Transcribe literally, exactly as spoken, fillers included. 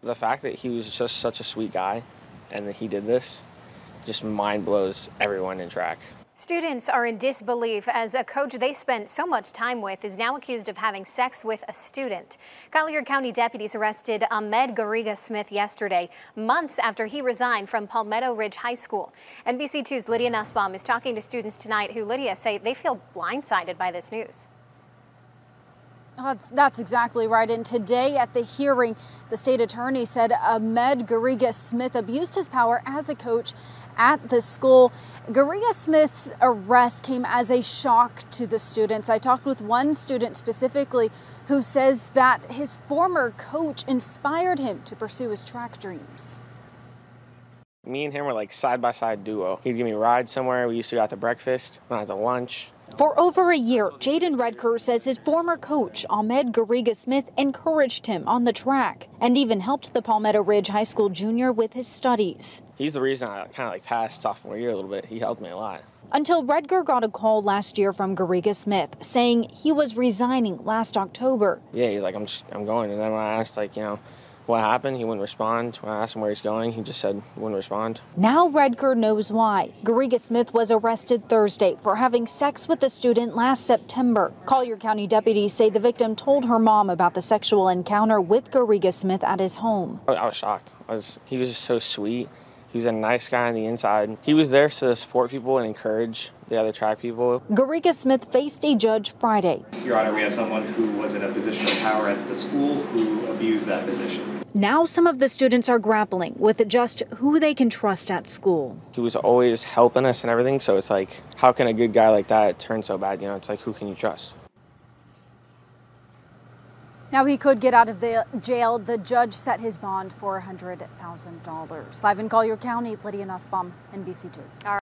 The fact that he was just such a sweet guy and that he did this just mind blows everyone in track. Students are in disbelief as a coach they spent so much time with is now accused of having sex with a student. Collier County deputies arrested Ahmed Garriga Smith yesterday, months after he resigned from Palmetto Ridge High School. N B C two's Lydia Nussbaum is talking to students tonight who, Lydia, say they feel blindsided by this news. That's, that's exactly right. And today at the hearing, the state attorney said Ahmed Garriga Smith abused his power as a coach at the school. Garriga Smith's arrest came as a shock to the students. I talked with one student specifically who says that his former coach inspired him to pursue his track dreams. Me and him were like side-by-side duo. He'd give me a ride somewhere. We used to go out to breakfast, when I was at lunch. For over a year, Jaden Redker says his former coach, Ahmed Garriga Smith, encouraged him on the track and even helped the Palmetto Ridge High School junior with his studies. He's the reason I kind of like passed sophomore year a little bit. He helped me a lot. Until Redker got a call last year from Garriga Smith saying he was resigning last October. Yeah, he's like, I'm just, I'm going. And then when I asked, like, you know, what happened, he wouldn't respond. When I asked him where he's going, he just said he wouldn't respond. Now Redker knows why. Garriga Smith was arrested Thursday for having sex with a student last September. Collier County deputies say the victim told her mom about the sexual encounter with Garriga Smith at his home. I was shocked. I was, he was just so sweet. He was a nice guy on the inside. He was there to support people and encourage the other track people. Garriga Smith faced a judge Friday. Your Honor, we have someone who was in a position of power at the school who abused that position. Now some of the students are grappling with just who they can trust at school. He was always helping us and everything, so it's like, how can a good guy like that turn so bad? You know, it's like, who can you trust? Now he could get out of the jail. The judge set his bond for one hundred thousand dollars. Live in Collier County, Lydia Nussbaum, N B C two.